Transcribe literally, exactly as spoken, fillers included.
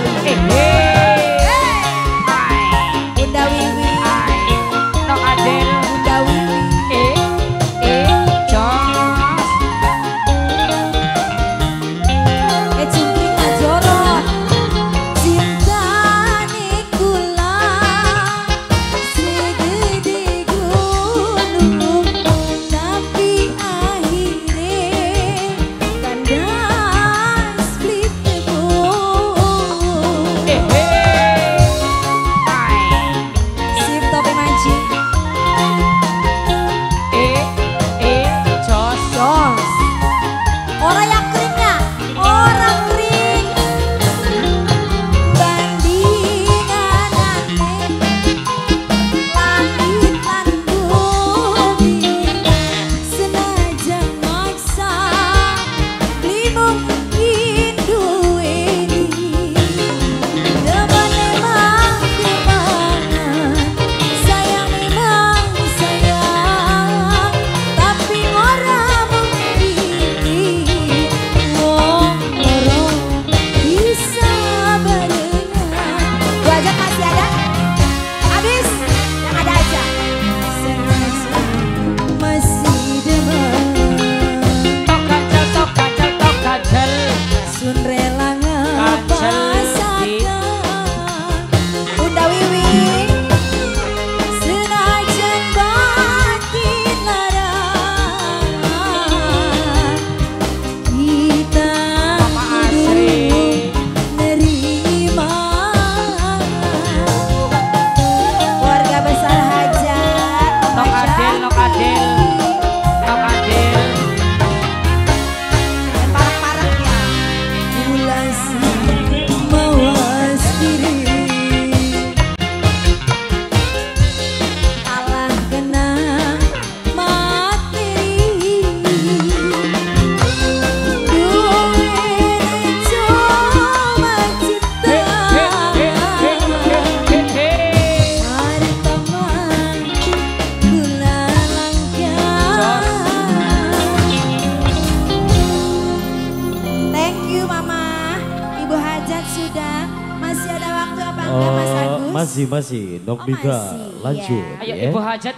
Wiwi. Bunda Wiwi. Nok Adel. Bunda Wiwi. Eh, eh, jos. Eh Jungkring Najoro. Cinta nikula segede gunung, tapi akhirnya kandas split tebung. Eh, eh. Sip tope mancing. Eh, eh, jos. Jos. Orang yang keringnya, orang kering. Bandingan aneh, langit lan bumi. Senajan maksa, beli mungkin duweni. Demen memang demenan, sayang memang sayang, tapi ora mungkin wong loro bisa barengan. Gua ajak masih ada? Habis? Yang ada aja. Sengaja masih demen, Tok kacel, tok kacel, tok kacel. sun rela Kacel, ngepasakan. Bunda Wiwi, senajan batin larang, kita Mama Asri. nerima. Keluarga besar hajat, Nok Adel, nok Adel. Nok Adel. parah-parah ya. Ulas mawas diri, alah kena materi. Duit cuma cinta, mari teman gula langka. Thank you Mama, Ibu Hajat sudah. Masih ada waktu apa enggak Mas Oh, Agus? masih masih, Nok Oh, Bika masih, lanjut ya. Ayo ya. Ibu Hajat